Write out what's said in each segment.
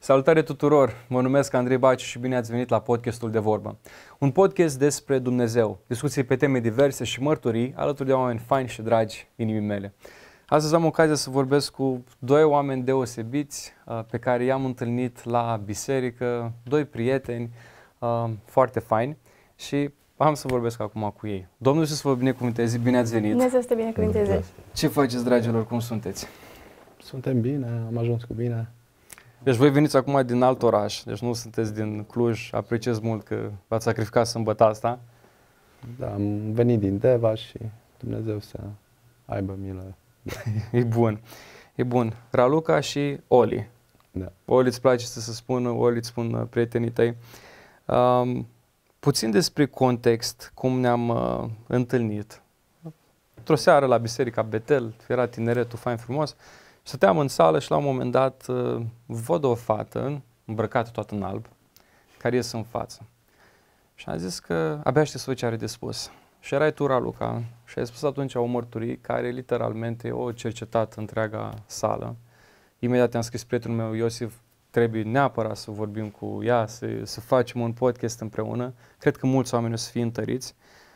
Salutare tuturor! Mă numesc Andrei Baciu și bine ați venit la podcastul De Vorbă. Un podcast despre Dumnezeu, discuții pe teme diverse și mărturii alături de oameni faini și dragi inimii mele. Astăzi am ocazia să vorbesc cu doi oameni deosebiți pe care i-am întâlnit la biserică, doi prieteni foarte faini și am să vorbesc acum cu ei. Domnul Iisus să vă binecuvânteze, bine ați venit! Dumnezeu să te binecuvânteze! Ce faceți, dragilor, cum sunteți? Suntem bine, am ajuns cu bine. Deci voi veniți acum din alt oraș, deci nu sunteți din Cluj, apreciez mult că v-ați sacrificat sâmbătă asta. Da, am venit din Deva și Dumnezeu să aibă milă. Da. E bun, e bun. Raluca și Oli. Da. Oli îți place să se spună, Oli îți spun prietenii tăi. Puțin despre context, cum ne-am întâlnit. Într-o seară la Biserica Betel, era tineretul fain frumos. Stăteam în sală și la un moment dat văd o fată îmbrăcată toată în alb, care ies în față. Și am zis că abia aștept să văd ce are de spus. Și erai tu, Raluca, și ai spus atunci o mărturie care literalmente o cercetat întreaga sală. Imediat am scris prietenul meu, Iosif, trebuie neapărat să vorbim cu ea, să facem un podcast împreună. Cred că mulți oameni o să fie întăriți.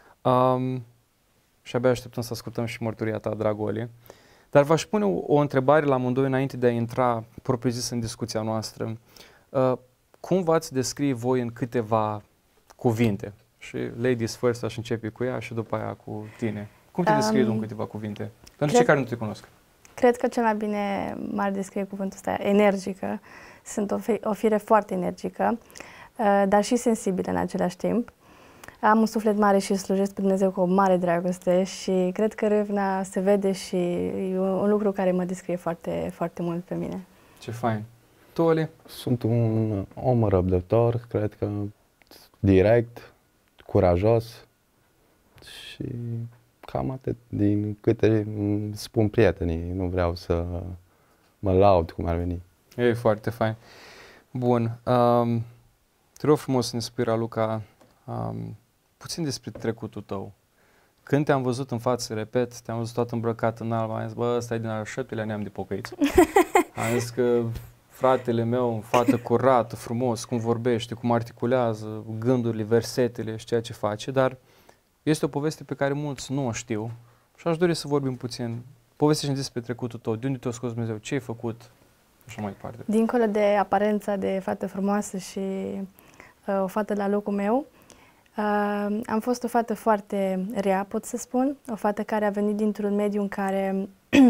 Și abia așteptăm să ascultăm și mărturia ta, dragă Oli. Dar v-aș pune o întrebare la amândoi înainte de a intra propriu-zis în discuția noastră. Cum v-ați descrie voi în câteva cuvinte? Și ladies first, aș începe cu ea și după aia cu tine. Cum te descrie în câteva cuvinte? Pentru cei care nu te cunosc. Cred că cel mai bine m-ar descrie cuvântul ăsta, energică. Sunt o fire foarte energică, dar și sensibilă în același timp. Am un suflet mare și slujesc pe Dumnezeu cu o mare dragoste și cred că râvna se vede și e un lucru care mă descrie foarte, foarte mult pe mine. Ce fain. Tu, Oli? Sunt un om răbdător, cred că direct, curajos și cam atât din câte spun prietenii. Nu vreau să mă laud cum ar veni. E foarte fain. Bun. Te rog frumos să ne spui, Raluca, puțin despre trecutul tău. Când te-am văzut în față, repet, te-am văzut tot îmbrăcat în alb, am zis, bă, ăsta e din al 7-lea neam de pocăiți. Am zis că fratele meu, fată curată, frumos, cum vorbește, cum articulează gândurile, versetele și ceea ce face, dar este o poveste pe care mulți nu o știu și aș dori să vorbim puțin. Povestește-mi despre trecutul tău, de unde te-a scos Dumnezeu, ce ai făcut și așa mai departe. Dincolo de aparența de fată frumoasă și o fată la locul meu, am fost o fată foarte rea, pot să spun, o fată care a venit dintr-un mediu în care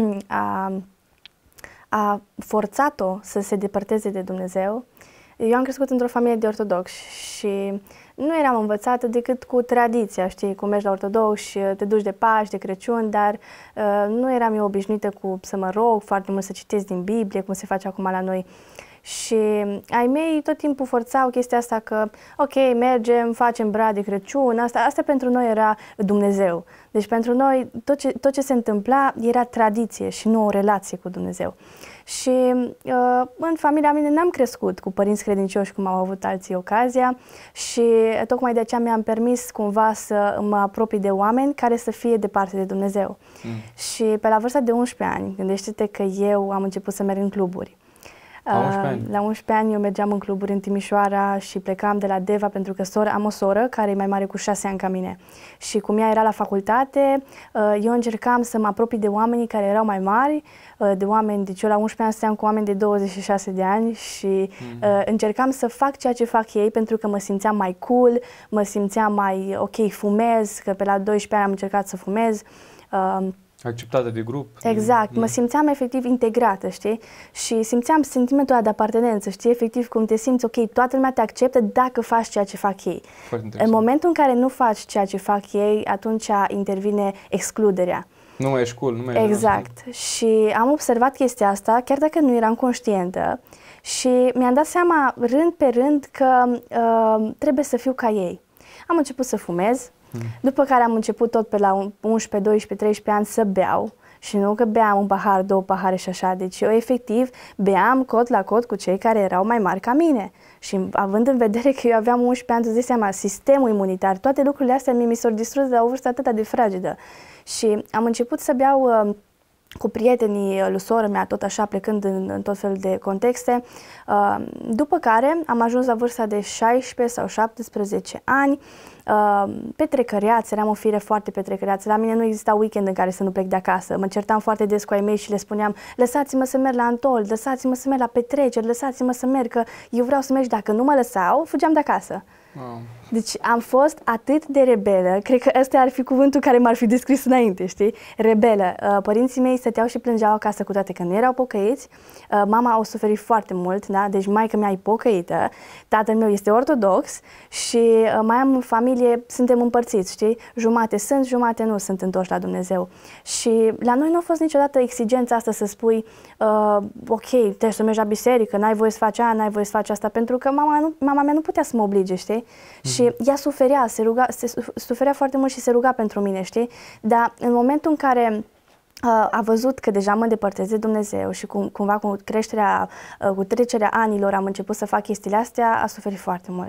a forțat-o să se depărteze de Dumnezeu. Eu am crescut într-o familie de ortodoxi și nu eram învățată decât cu tradiția, știi, cum mergi la ortodox și te duci de Paști, de Crăciun, dar nu eram eu obișnuită cu să mă rog foarte mult, să citesc din Biblie, cum se face acum la noi. Și ai mei tot timpul forțau chestia asta că, ok, mergem, facem brad de Crăciun, asta pentru noi era Dumnezeu. Deci pentru noi tot ce se întâmpla era tradiție și nu o relație cu Dumnezeu. Și în familia mea n-am crescut cu părinți credincioși cum au avut alții ocazia și tocmai de aceea mi-am permis cumva să mă apropii de oameni care să fie departe de Dumnezeu. Și pe la vârsta de 11 ani, gândește-te că eu am început să merg în cluburi. La 11 ani eu mergeam în cluburi în Timișoara și plecam de la Deva pentru că am o soră care e mai mare cu 6 ani ca mine. Și cum ea era la facultate, eu încercam să mă apropii de oamenii care erau mai mari, de oameni, deci eu la 11 ani stăteam cu oameni de 26 de ani și încercam să fac ceea ce fac ei pentru că mă simțeam mai cool, mă simțeam mai ok, fumez, că pe la 12 ani am încercat să fumez. Acceptată de grup. Exact, mă simțeam efectiv integrată, știi? Și simțeam sentimentul ăla de apartenență, știi? Efectiv cum te simți, ok, toată lumea te acceptă dacă faci ceea ce fac ei. În momentul în care nu faci ceea ce fac ei, atunci intervine excluderea. Nu mai ești cool, nu mai ești. Exact. Și am observat chestia asta, chiar dacă nu eram conștientă, și mi-am dat seama rând pe rând că trebuie să fiu ca ei. Am început să fumez. După care am început tot pe la 11, 12, 13 ani să beau și nu că beam un pahar, 2 pahare și așa, deci eu efectiv beam cot la cot cu cei care erau mai mari ca mine și având în vedere că eu aveam 11 ani, tu îți dai seama, sistemul imunitar, toate lucrurile astea mi s-au distrus de la o vârstă atât de fragedă și am început să beau cu prietenii lui sora mea, tot așa, plecând în tot felul de contexte. După care am ajuns la vârsta de 16 sau 17 ani, petrecăreață, eram o fire foarte petrecăreață. La mine nu exista weekend în care să nu plec de acasă. Mă certam foarte des cu ai mei și le spuneam: lăsați-mă să merg la Antol, lăsați-mă să merg la petreceri, lăsați-mă să merg, că eu vreau să merg. Dacă nu mă lăsau, fugeam de acasă. Wow. Deci am fost atât de rebelă, cred că ăsta ar fi cuvântul care m-ar fi descris înainte, știi? Rebelă. Părinții mei stăteau și plângeau acasă, cu toate că nu erau pocăiți. Mama o suferit foarte mult, da? Deci maică mea e pocăită, tatăl meu este ortodox și mai am în familie, suntem împărțiți, știi? Jumate sunt, jumate nu sunt întorși la Dumnezeu. Și la noi nu a fost niciodată exigența asta să spui ok, trebuie să mergi la biserică, n-ai voie să faci aia, n-ai voie să faci asta, pentru că mama mea nu putea să mă oblige, știi? Și ea suferea, suferea foarte mult și se ruga pentru mine, știi? Dar în momentul în care a văzut că deja mă îndepărtez de Dumnezeu și cumva cu trecerea anilor am început să fac chestiile astea, a suferit foarte mult.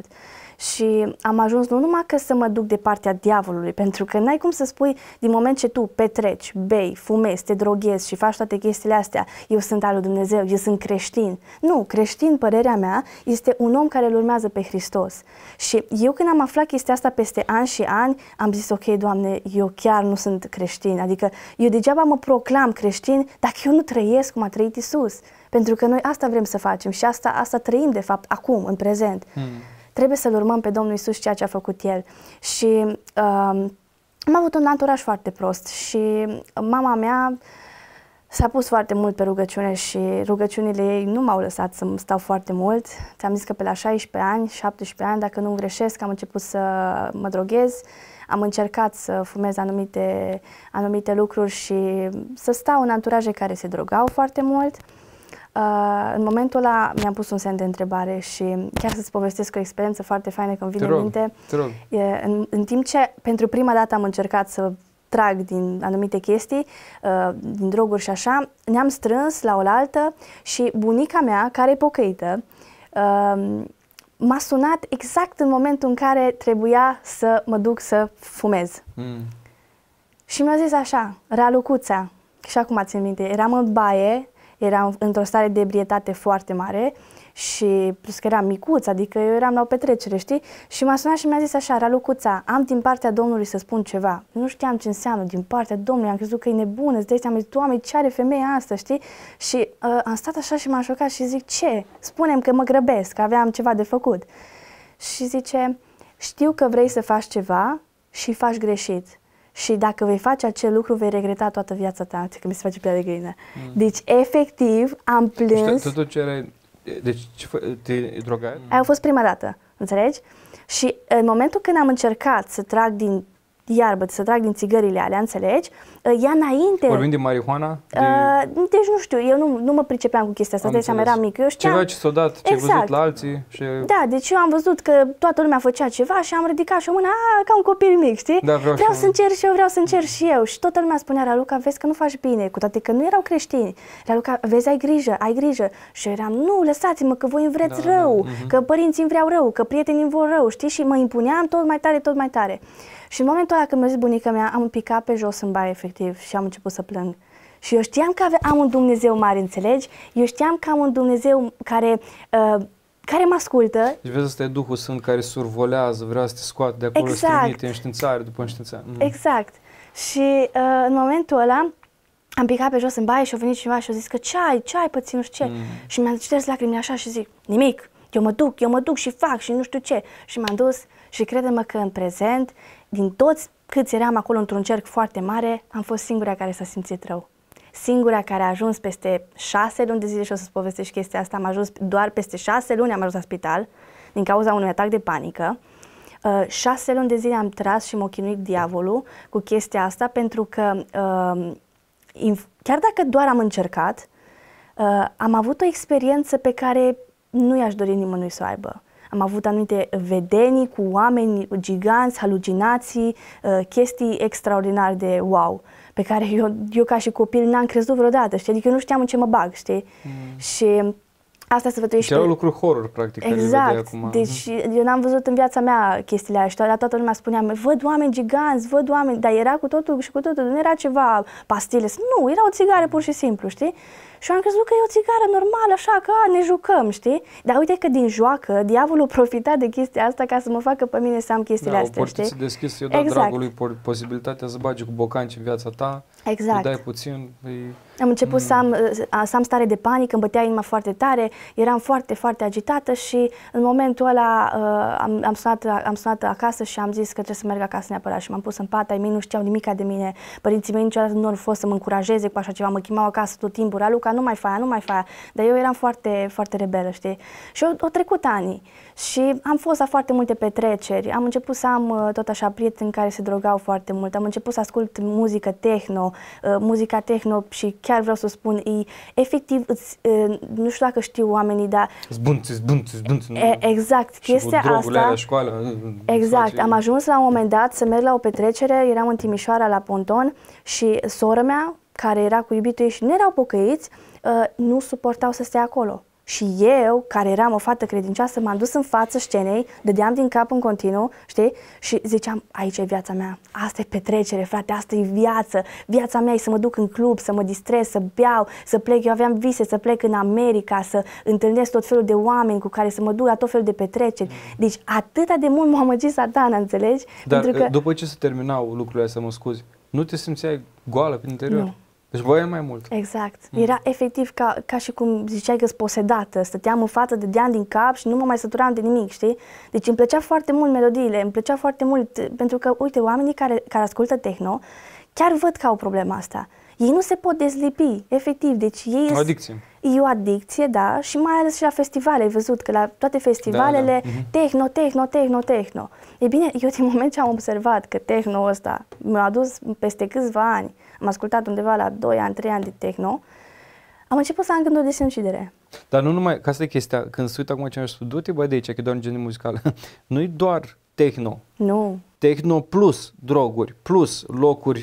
Și am ajuns nu numai că să mă duc de partea diavolului, pentru că n-ai cum să spui din moment ce tu petreci, bei, fumezi, te droghezi și faci toate chestiile astea, eu sunt al lui Dumnezeu, eu sunt creștin. Nu, creștin, părerea mea, este un om care îl urmează pe Hristos. Și eu când am aflat chestia asta peste ani și ani, am zis ok, Doamne, eu chiar nu sunt creștin. Adică eu degeaba mă proclam creștin dacă eu nu trăiesc cum a trăit Isus. Pentru că noi asta vrem să facem și asta trăim de fapt acum, în prezent. Trebuie să-L urmăm pe Domnul Iisus ceea ce a făcut El. Și am avut un anturaj foarte prost și mama mea s-a pus foarte mult pe rugăciune și rugăciunile ei nu m-au lăsat să stau foarte mult. Ți-am zis că pe la 16 ani, 17 ani, dacă nu greșesc, am început să mă droghez. Am încercat să fumez anumite lucruri și să stau în anturaje care se drogau foarte mult. În momentul ăla mi-am pus un semn de întrebare și chiar să-ți povestesc o experiență foarte faină că îmi vine în minte. În timp ce pentru prima dată am încercat să trag din anumite chestii, din droguri și așa, ne-am strâns la oaltă și bunica mea, care e pocăită, m-a sunat exact în momentul în care trebuia să mă duc să fumez. Și mi-a zis așa: Ralucuța, și acum țin minte, eram în baie, eram într-o stare de ebrietate foarte mare și plus că eram micuț, adică eu eram la o petrecere, știi? Și m-a sunat și mi-a zis așa: Ralucuța, am din partea Domnului să spun ceva. Nu știam ce înseamnă din partea Domnului, am crezut că e nebună, îți dai seama, Doamne, ce are femeia asta, știi? Și am stat așa și m-am șocat și zic: ce? Spune-mi că mă grăbesc, că aveam ceva de făcut. Și zice: știu că vrei să faci ceva și faci greșit. Și dacă vei face acel lucru, vei regreta toată viața ta. Că mi se face pielea de găină. Deci, efectiv, am plâns. Deci, te drogai? Aia a fost prima dată, înțelegi? Și în momentul când am încercat să trag din iarbă, să trag din țigările alea, înțelegi? Ea înainte... Vorbim de marihuana? Deci nu știu, eu nu mă pricepeam cu chestia asta, de eram mic. Eu știam... Ceva ce s-a dat, ce ai văzut la alții și... Da, deci eu am văzut că toată lumea făcea ceva și am ridicat și o mână, ca un copil mic, știi? Da, vreau să încerc și eu, vreau să încerc și eu. Și toată lumea spunea: Raluca, vezi că nu faci bine, cu toate că nu erau creștini. Raluca, vezi, ai grijă, ai grijă. Și eu eram: nu, lăsați-mă, că voi îmi vreți rău, că părinții îmi vreau rău, că prietenii îmi vor rău, știi? Și mă impuneam tot mai tare, tot mai tare. Și în momentul ăla când mi-a zis bunica mea, am picat pe jos în baie, efectiv, și am început să plâng. Și eu știam că am un Dumnezeu mare, înțelegi? Eu știam că am un Dumnezeu care mă ascultă. Deci vezi, ăsta e Duhul Sfânt care survolează, vrea să te scoate de acolo, să trimite înștiințare după înștiințare. Exact. Și în momentul ăla am picat pe jos în baie și a venit cineva și a zis că ce ai pățit, nu știu ce. Și mi-am șters lacrimile așa și zic: nimic, eu mă duc și fac și nu știu ce. Și m-am dus și crede-mă că în prezent, din toți câți eram acolo într-un cerc foarte mare, am fost singura care s-a simțit rău. Singura care a ajuns peste 6 luni de zile, și o să-ți povestesc chestia asta, am ajuns doar peste 6 luni, am ajuns la spital din cauza unui atac de panică. 6 luni de zile am tras și m-a chinuit diavolul cu chestia asta, pentru că chiar dacă doar am încercat, am avut o experiență pe care nu i-aș dori nimănui să o aibă. Am avut anumite vedenii cu oameni giganți, halucinații, chestii extraordinar de wow, pe care eu ca și copil n-am crezut vreodată, știi? Adică eu nu știam în ce mă bag, știi? Și asta sfătuiește. Erau lucruri horror, practic, Exact. care le vedeai acum. Deci eu n-am văzut în viața mea chestiile astea, dar toată lumea spunea, văd oameni giganți, văd oameni, dar era cu totul și cu totul, nu era ceva pastile, nu, era o țigară pur și simplu, știi? Și eu am crezut că e o țigară normală, așa, că ne jucăm, știi? Dar uite că din joacă, diavolul profita de chestia asta ca să mă facă pe mine să am chestiile astea, știi? O portiță deschisă, eu dau dragului posibilitatea să bagi cu bocanci în viața ta, îi dai puțin, Am început să am stare de panică, îmi bătea inima foarte tare, eram foarte, foarte agitată și în momentul ăla am sunat acasă și am zis că trebuie să merg acasă neapărat și m-am pus în pat, ai mei nu știau nimica de mine, părinții mei niciodată nu au fost să mă încurajeze cu așa ceva, mă chemau acasă tot timpul, Raluca, nu mai fai, nu mai fai, dar eu eram foarte, foarte rebelă, știi? Și au trecut ani și am fost la foarte multe petreceri, am început să am tot așa prieteni care se drogau foarte mult, am început să ascult muzică techno, muzica techno și chiar vreau să spun, efectiv, nu știu dacă știu oamenii, dar... Zbunți. Exact, chestia asta... la școală. Exact, am ajuns la un moment dat să merg la o petrecere, eram în Timișoara la Ponton și sora mea, care era cu iubitul ei și nu erau pocăiți, nu suportau să stea acolo. Și eu, care eram o fată credincioasă, m-am dus în fața scenei, dădeam din cap în continuu, știi? Și ziceam, aici e viața mea, asta e petrecere, frate, asta e viață. Viața mea e să mă duc în club, să mă distrez, să beau, să plec. Eu aveam vise să plec în America, să întâlnesc tot felul de oameni cu care să mă duc la tot felul de petreceri. Deci atâta de mult m-a amăgit Satana, înțelegi? Dar pentru că... după ce se terminau lucrurile astea, mă scuzi, nu te simțeai goală prin interior? Nu. Deci voiai mai mult. Exact. Era efectiv ca și cum ziceai că-s posedată. Stăteam în față, dădeam din cap și nu mă mai săturam de nimic, știi? Deci îmi plăcea foarte mult melodiile, îmi plăcea foarte mult, pentru că, uite, oamenii care ascultă techno, chiar văd că au problema asta. Ei nu se pot dezlipi, efectiv, deci ei... O adicție. E o adicție, da, și mai ales și la festivale, ai văzut că la toate festivalele, techno. E bine, eu din moment ce am observat că techno ăsta mi-a adus peste câțiva ani, am ascultat undeva la 2 ani, 3 ani de techno, am început să am gânduri de sinucidere. Dar nu numai, ca asta e chestia, când se uită acum ce am spus, du-te băi de aici, că e doar un genere muzical. Nu-i doar techno. Nu. Techno plus droguri, plus locuri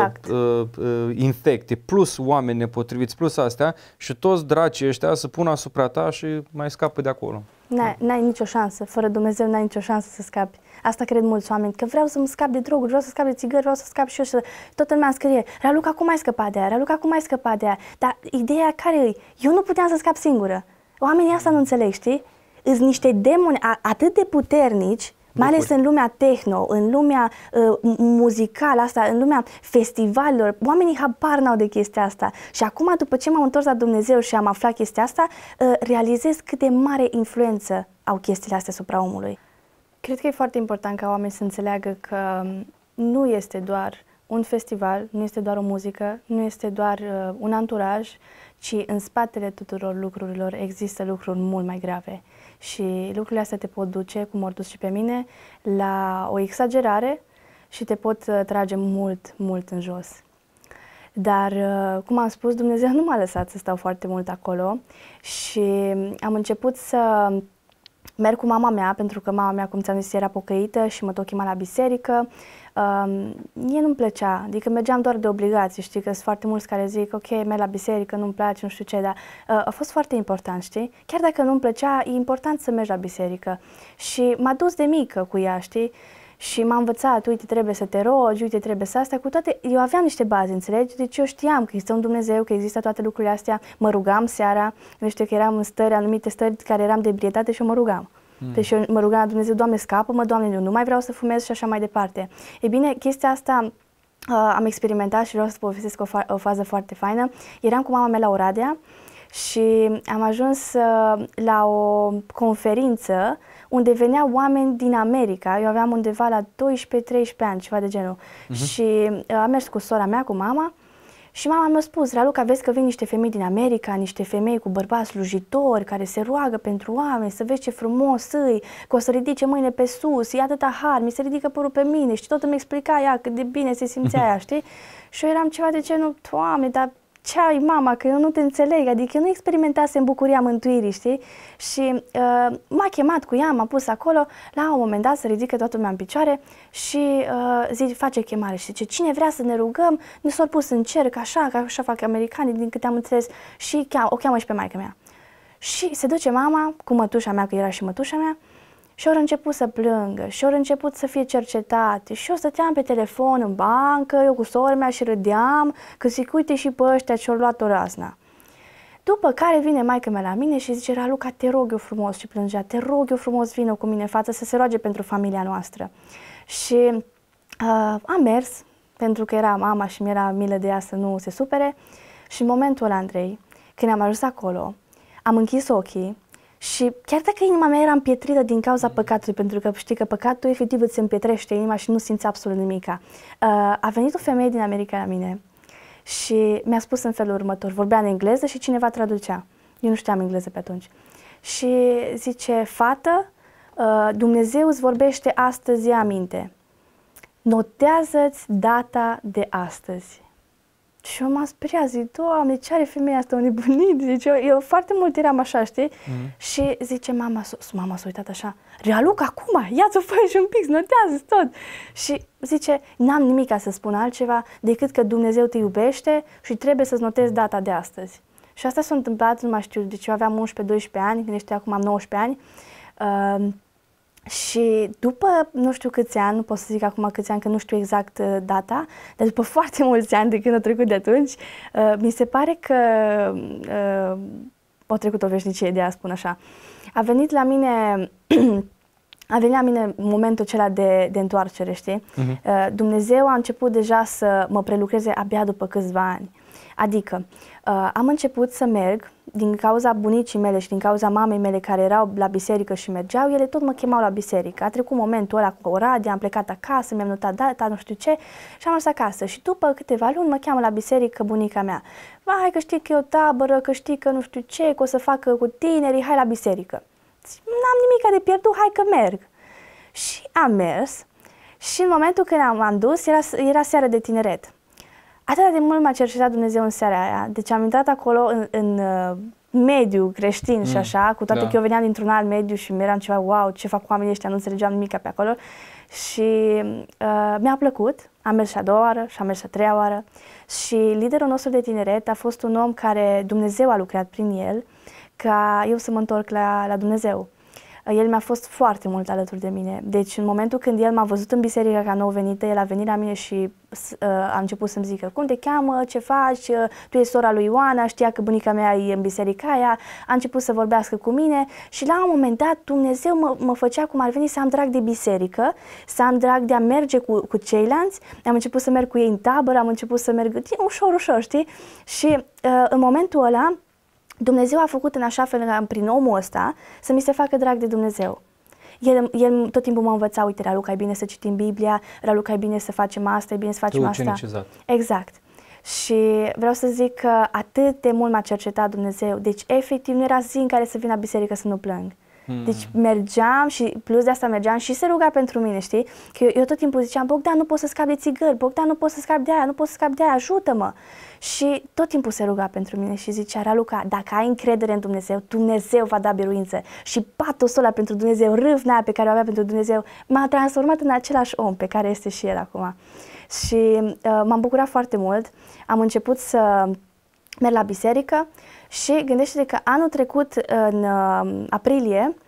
infecte, plus oameni nepotriviți, plus astea și toți dracii ăștia să pună asupra ta și mai scapă de acolo. N-ai nicio șansă, fără Dumnezeu n-ai nicio șansă să scapi. Asta cred mulți oameni, că vreau să-mi scap de droguri, vreau să scap de țigări, vreau să scap și eu să... Toată lumea scrie, Raluca, cum ai scăpat de aia? Raluca, cum ai scăpat de aia? Dar ideea care e? Eu nu puteam să scap singură. Oamenii asta nu înțeleg, știi? Îs niște demoni atât de puternici, mai ales în lumea techno, în lumea muzicală asta, în lumea festivalelor, oamenii habar n-au de chestia asta. Și acum, după ce m-am întors la Dumnezeu și am aflat chestia asta, realizez cât de mare influență au chestiile astea asupra omului. Cred că e foarte important ca oamenii să înțeleagă că nu este doar un festival, nu este doar o muzică, nu este doar un anturaj, ci în spatele tuturor lucrurilor există lucruri mult mai grave. Și lucrurile astea te pot duce, cum au dus și pe mine, la o exagerare și te pot trage mult, mult în jos. Dar, cum am spus, Dumnezeu nu m-a lăsat să stau foarte mult acolo și am început să merg cu mama mea, pentru că mama mea, cum ți-am zis, era pocăită și mă tot chema la biserică. Mie nu-mi plăcea, adică mergeam doar de obligație, știi, că sunt foarte mulți care zic, ok, merg la biserică, nu-mi place, nu știu ce, dar a fost foarte important, știi? Chiar dacă nu-mi plăcea, e important să mergi la biserică. Și m-a dus de mică cu ea, știi? Și m-a învățat, uite, trebuie să te rogi, uite, trebuie să astea, cu toate, eu aveam niște baze, înțelegi? Deci eu știam că există un Dumnezeu, că există toate lucrurile astea, mă rugam seara, nu știu, că eram în stări, anumite stări care eram de ebrietate și eu mă rugam. Deci eu mă rugam la Dumnezeu, Doamne, scapă-mă, Doamne, eu nu mai vreau să fumez și așa mai departe. E bine, chestia asta am experimentat și vreau să povestesc o fază foarte faină. Eram cu mama mea la Oradea și am ajuns la o conferință unde veneau oameni din America. Eu aveam undeva la 12-13 ani, ceva de genul. Și am mers cu sora mea, cu mama, și mama mi-a spus, Raluca, vezi că vin niște femei din America, niște femei cu bărbați slujitori care se roagă pentru oameni, să vezi ce frumos îi, că o să ridice mâinile pe sus, e atâta har, mi se ridică părul pe mine și tot îmi explica ea cât de bine se simțea ea, știi? Și eu eram ceva de genul, Doamne, dar ce ai, mama, că eu nu te înțeleg, adică eu nu experimentasem bucuria mântuirii, știi? Și m-a chemat cu ea, m-a pus acolo, la un moment dat se ridică toată lumea în picioare și face chemare și zice, cine vrea să ne rugăm, ne s-au pus în cerc, așa, că așa fac americanii, din câte am înțeles, și o cheamă și pe maică mea. Și se duce mama cu mătușa mea, că era și mătușa mea, și ori început să plângă, și ori început să fie cercetate, și eu stăteam pe telefon în bancă, eu cu sora mea și râdeam, că zic, uite și pe ăștia ce-au luat-o razna. După care vine maică mea la mine și zice, Raluca, te rog eu frumos, și plângea, te rog eu frumos, vină cu mine în față să se roage pentru familia noastră. Și am mers, pentru că era mama și mi-era milă de ea să nu se supere, și în momentul ăla, Andrei, când am ajuns acolo, am închis ochii și chiar dacă inima mea era împietrită din cauza păcatului, pentru că știi că păcatul efectiv îți împietrește inima și nu simți absolut nimica, a venit o femeie din America la mine și mi-a spus în felul următor, vorbea în engleză și cineva traducea. Eu nu știam engleză pe atunci. Și zice, fată, Dumnezeu îți vorbește astăzi, ia aminte. Notează-ți data de astăzi. Și eu m-am speriat, zic, Doamne, ce are femeia asta, o nebunit? Zice, eu foarte mult eram așa, știi? Și zice, mama s-a uitat așa, Raluca, acum, ia-ți-o, fă și un pic, notează tot. Și zice, n-am nimic ca să spun altceva decât că Dumnezeu te iubește și trebuie să-ți notezi data de astăzi. Și asta s-a întâmplat, nu mai știu, deci eu aveam 11-12 ani, gândește acum am 19 ani. Și după nu știu câți ani, nu pot să zic acum câți ani, că nu știu exact data, dar după foarte mulți ani de când a trecut de atunci, mi se pare că a trecut o veșnicie, de a spun așa. A venit la mine momentul acela de întoarcere, știi? Dumnezeu a început deja să mă prelucreze abia după câțiva ani. Adică am început să merg din cauza bunicii mele și din cauza mamei mele care erau la biserică și mergeau, ele tot mă chemau la biserică. A trecut momentul ăla cu Oradea, am plecat acasă, mi-am notat data, nu știu ce, și am mers acasă. Și după câteva luni mă cheamă la biserică bunica mea. Hai că știi că e o tabără, că știi că nu știu ce, că o să facă cu tinerii, hai la biserică. N-am nimic de pierdut, hai că merg. Și am mers și în momentul când am dus, era seară de tineret. Atât de mult m-a cercetat Dumnezeu în seara aia, deci am intrat acolo în mediu creștin și așa, cu toate că eu veneam dintr-un alt mediu și mi-eram ceva, wow, ce fac oamenii ăștia, nu înțelegeam nimic pe acolo. Și mi-a plăcut, am mers și a doua oară și am mers și a treia oară. Și liderul nostru de tineret a fost un om care Dumnezeu a lucrat prin el ca eu să mă întorc la Dumnezeu. El mi-a fost foarte mult alături de mine. Deci în momentul când el m-a văzut în biserică ca nou venită, el a venit la mine și a început să-mi zică, cum te cheamă, ce faci, tu ești sora lui Ioana, știa că bunica mea e în biserica aia, a început să vorbească cu mine și la un moment dat Dumnezeu mă făcea cum ar veni să am drag de biserică, să am drag de a merge cu ceilalți, am început să merg cu ei în tabără, am început să merg ușor, știi? Și în momentul ăla Dumnezeu a făcut în așa fel, prin omul ăsta, să mi se facă drag de Dumnezeu. El tot timpul mă învăța, uite, Raluca, e bine să citim Biblia, Raluca, e bine să facem asta, e bine să facem asta. Exact. Și vreau să zic că atât de mult m-a cercetat Dumnezeu, deci efectiv nu era zi în care să vin la biserică să nu plâng. Deci mergeam și plus de asta mergeam și se ruga pentru mine, știi? Că eu tot timpul ziceam, Bogdan, nu pot să scap de țigări, Bogdan, nu pot să scap de aia, nu pot să scap de aia, ajută-mă! Și tot timpul se ruga pentru mine și zicea, Raluca, dacă ai încredere în Dumnezeu, Dumnezeu va da biruință. Și patosul ăla pentru Dumnezeu, râvna aia pe care o avea pentru Dumnezeu, m-a transformat în același om pe care este și el acum. Și m-am bucurat foarte mult, am început să merg la biserică și gândește-te că anul trecut, în aprilie,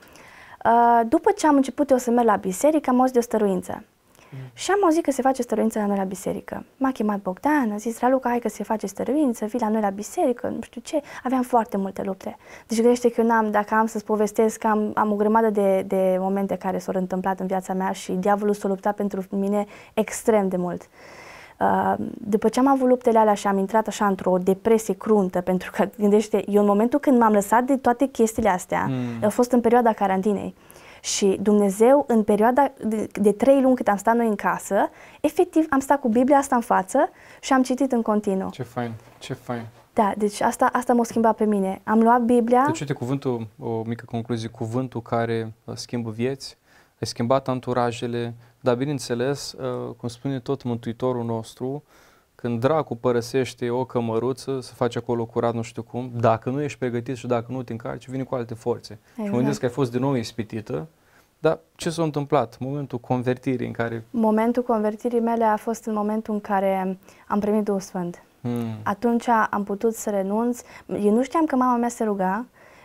după ce am început eu să merg la biserică, am auzit de o stăruință. Și am auzit că se face stăruință la noi la biserică. M-a chemat Bogdan, a zis, Raluca, hai că se face stăruință, vii la noi la biserică, nu știu ce. Aveam foarte multe lupte. Deci gândește că eu dacă am să-ți povestesc, am o grămadă de momente care s-au întâmplat în viața mea și diavolul s-a luptat pentru mine extrem de mult. După ce am avut luptele alea și am intrat așa într-o depresie cruntă, pentru că, gândește, eu în momentul când m-am lăsat de toate chestiile astea, a fost în perioada carantinei. Și Dumnezeu, în perioada de 3 luni cât am stat noi în casă, efectiv am stat cu Biblia asta în față și am citit în continuu. Ce fain, ce fain. Da, deci asta m-a schimbat pe mine. Am luat Biblia... Deci, uite, cuvântul, o mică concluzie, cuvântul care schimbă vieți, ai schimbat anturajele, dar bineînțeles, cum spune tot Mântuitorul nostru, când dracul părăsește o cămăruță, se face acolo curat nu știu cum, dacă nu ești pregătit și dacă nu te încarci, vine cu alte forțe. Exact. Și mă gândesc că ai fost din nou ispitită, dar ce s-a întâmplat? Momentul convertirii în care... Momentul convertirii mele a fost în momentul în care am primit Duhul Sfânt. Atunci am putut să renunț. Eu nu știam că mama mea se ruga,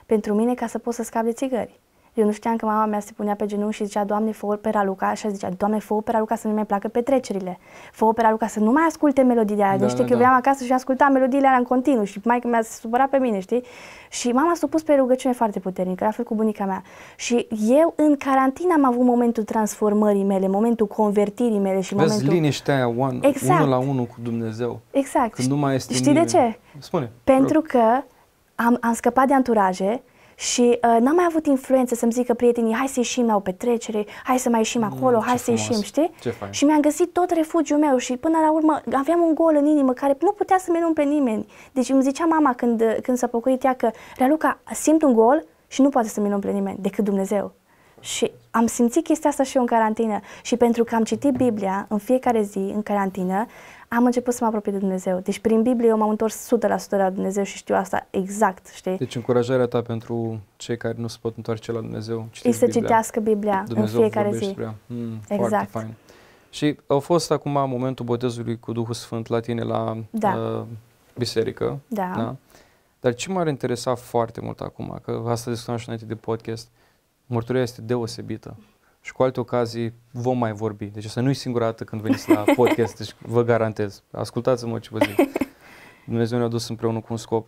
pentru mine ca să pot să scap de țigări. Eu nu știam că mama mea se punea pe genunchi și zicea, Doamne, fă pe Raluca, și zicea, Doamne, fă pe Raluca să nu mai placă petrecerile, fă pe Raluca să nu mai asculte melodiile alea. Știi că eu veneam acasă și ascultam melodiile alea în continuu și maică mea se supăra pe mine, știi? Și mama s-a pus pe rugăciune foarte puternică, la fel cu bunica mea. Și eu în carantină am avut momentul transformării mele, momentul convertirii mele și vezi, momentul... liniștea aia, unul la unul cu Dumnezeu. Exact. Când nu mai este Știi de ce? Spune. Pentru că am scăpat de anturaje și n-am mai avut influență să-mi zică prietenii, hai să ieșim la o petrecere, hai să mai ieșim acolo, hai să ieșim, știi? Și mi-am găsit tot refugiul meu și până la urmă aveam un gol în inimă care nu putea să mi-l umple nimeni. Deci îmi zicea mama când s-a pocăit ea că, Raluca, simt un gol și nu poate să mi-l umple nimeni decât Dumnezeu. Și am simțit chestia asta și eu în carantină și pentru că am citit Biblia în fiecare zi, în carantină, am început să mă apropii de Dumnezeu. Deci prin Biblie eu m-am întors 100% la Dumnezeu și știu asta exact, știi? Deci încurajarea ta pentru cei care nu se pot întoarce la Dumnezeu, e să citească Biblia Dumnezeu în fiecare zi. Exact. Foarte fain. Și a fost acum momentul botezului cu Duhul Sfânt la tine la biserică. Da. Dar ce m-ar interesa foarte mult acum, că asta discutam și înainte de podcast, mărturia este deosebită. Și cu alte ocazii vom mai vorbi. Deci asta nu e singura dată când veniți la podcast, deci vă garantez. Ascultați-mă ce vă zic. Dumnezeu ne-a dus împreună cu un scop.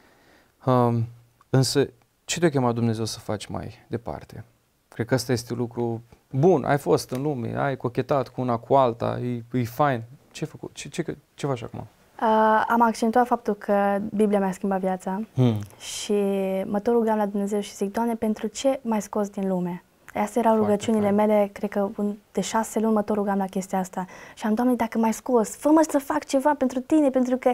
Însă, ce te-a chemat Dumnezeu să faci mai departe? Cred că asta este lucru bun. Ai fost în lume, ai cochetat cu una cu alta, e fain. Ce ai făcut? Ce faci acum? Am accentuat faptul că Biblia mi-a schimbat viața și mă tot rugam la Dumnezeu și zic, Doamne, pentru ce m-ai scos din lume? Astea erau rugăciunile mele, cred că de 6 luni mă tot rugam la chestia asta. Și am, Doamne, dacă m-ai scos, fă-mă să fac ceva pentru tine, pentru că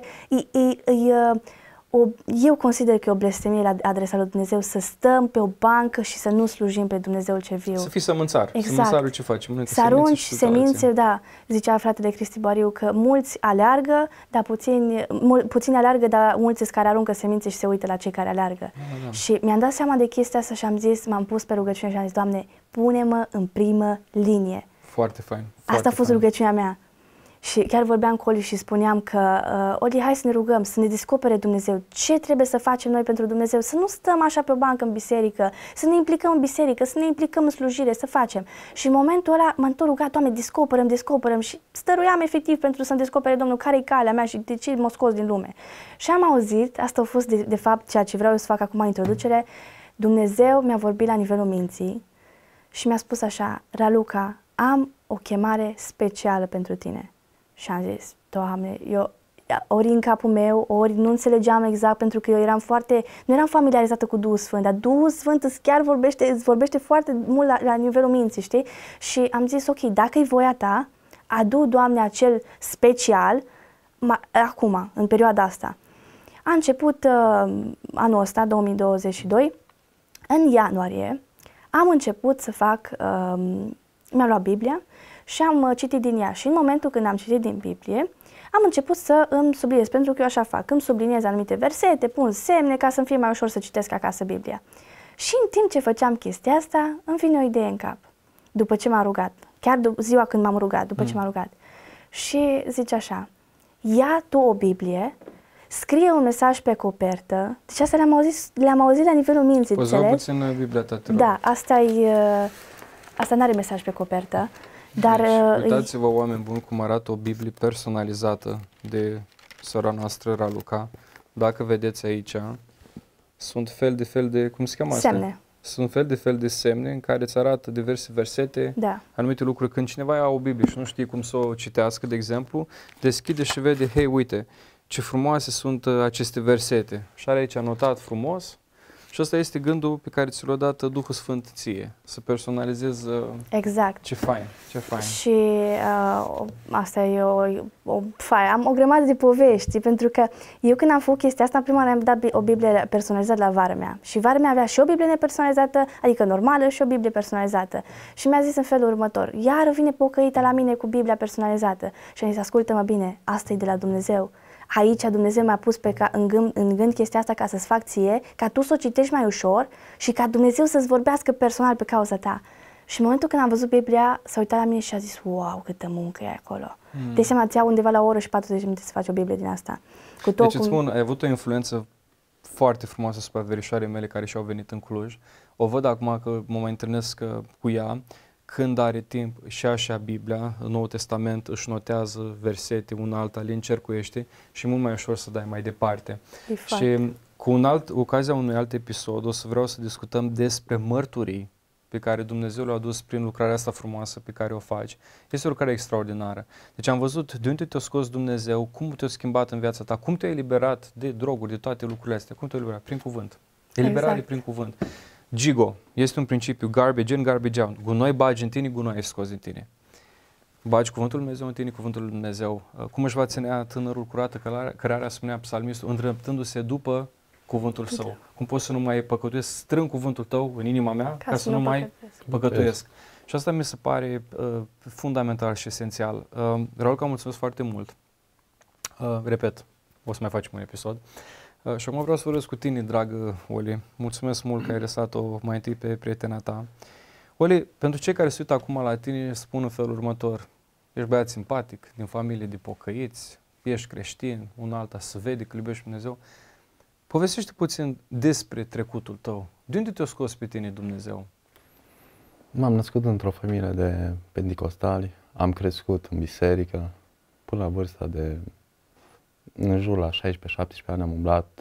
eu consider că e o blestemie la adresa lui Dumnezeu să stăm pe o bancă și să nu slujim pe Dumnezeul cel viu. Să fii sămânțar. Exact. Sămânțarul ce faci? Să arunci semințe, da. Zicea fratele Cristi Bariu că mulți aleargă, dar puțini aleargă, dar mulți sunt care aruncă semințe și se uită la cei care aleargă. Și mi-am dat seama de chestia asta și am zis, m-am pus pe rugăciune și am zis, Doamne, pune-mă în primă linie. Foarte fain. Asta a fost rugăciunea mea. Și chiar vorbeam cu Oli și spuneam că, Oli, hai să ne rugăm, să ne descopere Dumnezeu. Ce trebuie să facem noi pentru Dumnezeu? Să nu stăm așa pe o bancă în biserică, să ne implicăm în biserică, să ne implicăm în slujire, să facem. Și în momentul ăla m-am tot rugat, Doamne, descoperăm și stăruiam efectiv pentru să-mi descopere Domnul care e calea mea și de ce m-a scos din lume. Și am auzit, asta a fost de fapt ceea ce vreau eu să fac acum în introducere, Dumnezeu mi-a vorbit la nivelul minții și mi-a spus așa, Raluca, am o chemare specială pentru tine. Și am zis, Doamne, eu ori în capul meu, ori nu înțelegeam exact, pentru că eu nu eram familiarizată cu Duhul Sfânt, dar Duhul Sfânt îți vorbește foarte mult la nivelul minții, știi? Și am zis, ok, dacă e voia ta, adu, Doamne, acel special acum, în perioada asta. A început anul ăsta, 2022, în ianuarie, am început să fac, mi-am luat Biblia și am citit din ea. Și în momentul când am citit din Biblie, am început să îmi subliniez, pentru că eu așa fac, îmi subliniez anumite versete, pun semne ca să-mi fie mai ușor să citesc acasă Biblia. Și în timp ce făceam chestia asta, îmi vine o idee în cap, după ce m-am rugat, chiar ziua când m-am rugat, după ce m-am rugat. Și zice așa, ia tu o Biblie, scrie un mesaj pe copertă, deci asta le-am auzit la nivelul minții, înțelegi? Puțin Biblia ta, te rog. Da, asta n-are mesaj pe copertă. Dar, deci, uitați-vă, oameni buni, cum arată o Biblie personalizată de sora noastră, Raluca. Dacă vedeți aici, sunt fel de, cum se cheamă asta? Semne. Sunt fel de semne în care îți arată diverse versete, anumite lucruri. Când cineva ia o Biblie și nu știe cum să o citească, de exemplu, deschide și vede, hei, uite, ce frumoase sunt aceste versete. Și are aici anotat frumos. Și ăsta este gândul pe care ți l-a dat Duhul Sfânt ție, să personalizezi. Exact. Ce fain, ce fain. Și asta e am o grămadă de povești, pentru că eu când am făcut chestia asta, în prima oară am dat o Biblie personalizată la vara mea. Și vara mea avea și o Biblie nepersonalizată, adică normală, și o Biblie personalizată. Și mi-a zis în felul următor, iară vine pocăită la mine cu Biblia personalizată. Și am zis, ascultă-mă bine, asta e de la Dumnezeu. Aici Dumnezeu mi-a pus în gând chestia asta ca să-ți fac ție, ca tu să o citești mai ușor și ca Dumnezeu să-ți vorbească personal pe cauza ta. Și în momentul când am văzut Biblia, s-a uitat la mine și a zis, wow, câtă muncă e acolo. De seama, ți-au undeva la o oră și 40 de minute să faci o Biblie din asta. Deci îți spun, ai avut o influență foarte frumoasă asupra verișoarei mele care și-au venit în Cluj. O văd acum că mă mai întâlnesc cu ea, când are timp și așa Biblia, în Noul Testament își notează versete, una alta, le încercuiește și e mult mai ușor să dai mai departe. Și cu ocazia unui alt episod o să vreau să discutăm despre mărturii pe care Dumnezeu le-a adus prin lucrarea asta frumoasă pe care o faci. Este o lucrare extraordinară. Deci am văzut de unde te-a scos Dumnezeu, cum te-a schimbat în viața ta, cum te-ai eliberat de droguri, de toate lucrurile astea, cum te-ai eliberat? Prin cuvânt. Eliberare prin cuvânt. Gigo este un principiu, garbage in, garbage out. Gunoi bagi în tine, gunoi ești scos din tine. Bagi cuvântul Lui Dumnezeu în tine, cuvântul Lui Dumnezeu. Cum își va ținea tânărul curată cărarea, spunea psalmistul, îndreptându-se după cuvântul său. Cum poți să nu mai păcătuiesc? Strâng cuvântul tău în inima mea ca să nu mai păcătuiesc. Și asta mi se pare fundamental și esențial. Raluca, mulțumesc foarte mult. Repet, o să mai facem un episod. Și acum vreau să vorbesc cu tine, dragă Oli. Mulțumesc mult că ai lăsat-o mai întâi pe prietena ta. Oli, pentru cei care se uită acum la tine, spun în felul următor. Ești băiat simpatic, din familie de pocăiți, ești creștin, una alta se vede că iubești Dumnezeu. Povestește puțin despre trecutul tău. De unde te-a scos pe tine Dumnezeu? M-am născut într-o familie de penticostali, am crescut în biserică, până la vârsta de, în jur la 16-17 ani am umblat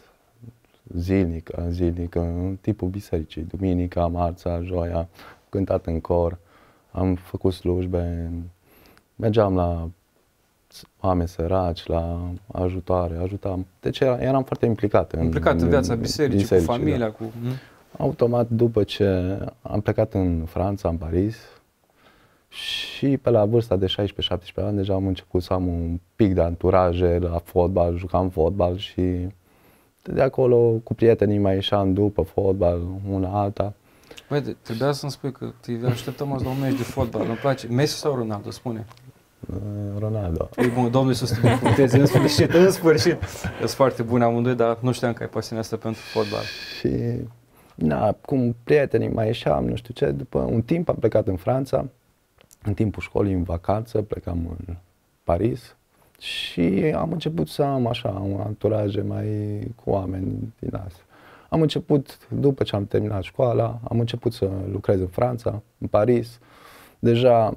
zilnic, în tipul bisericii, duminica, marța, joia, cântat în cor, am făcut slujbe, mergeam la oameni săraci, la ajutoare, ajutam. Deci eram foarte implicat în viața bisericii, cu familia, da. cu... Automat, după ce am plecat în Franța, în Paris, și pe la vârsta de 16-17 ani deja am început să am un pic de anturaje la fotbal, jucam fotbal și de acolo cu prietenii mai ieșeam după fotbal, una alta. Băi, trebuia să-mi spui că te așteptăm azi la un meci de fotbal, îmi place. Messi sau Ronaldo, spune? Ronaldo. E bun, Domnul Iisus te binecuvânteze, în sfârșit. Sunt foarte bune amândoi, dar nu știam că ai pasiunea asta pentru fotbal. Și, cum prietenii mai ieșeam, nu știu ce, după un timp am plecat în Franța, în timpul școlii, în vacanță, plecam în Paris și am început să am așa un anturaje mai cu oameni din asta. Am început, după ce am terminat școala, am început să lucrez în Franța, în Paris. Deja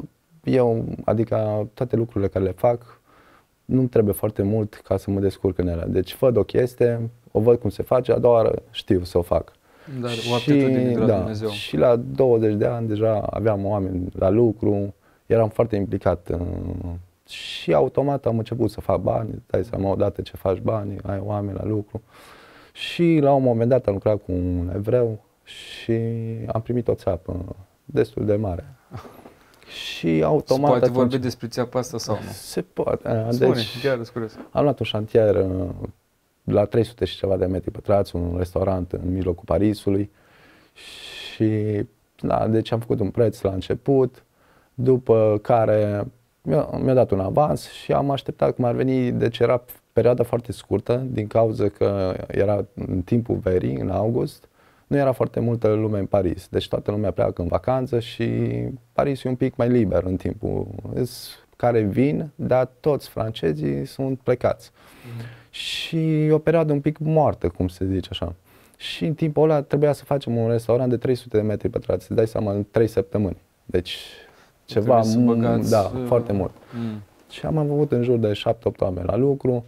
adică toate lucrurile care le fac, nu trebuie foarte mult ca să mă descurc în ele. Deci văd o chestie, o văd cum se face, a doua oară știu să o fac. Dar o aptitudine de la Dumnezeu. Și la 20 de ani deja aveam oameni la lucru, eram foarte implicat și automat am început să fac bani, dai seama odată ce faci bani, ai oameni la lucru. Și la un moment dat am lucrat cu un evreu și am primit o țeapă destul de mare. Și automat... Se poate vorbi despre țeapa asta sau nu? Se poate. Spune, deci, chiar curios. am luat un șantier la 300 și ceva de metri pătrați, un restaurant în mijlocul Parisului și deci am făcut un preț la început, după care mi-a dat un avans și am așteptat cum ar veni, deci era perioada foarte scurtă din cauza că era în timpul verii, în august, nu era foarte multă lume în Paris, deci toată lumea pleacă în vacanță și Paris e un pic mai liber în timpul care vin, dar toți francezii sunt plecați. Și e o perioadă un pic moartă, cum se zice așa. Și în timpul ăla trebuia să facem un restaurant de 300 de metri pătrați, să dai seama, în 3 săptămâni. Deci ceva, foarte mult. Și am avut în jur de 7-8 oameni la lucru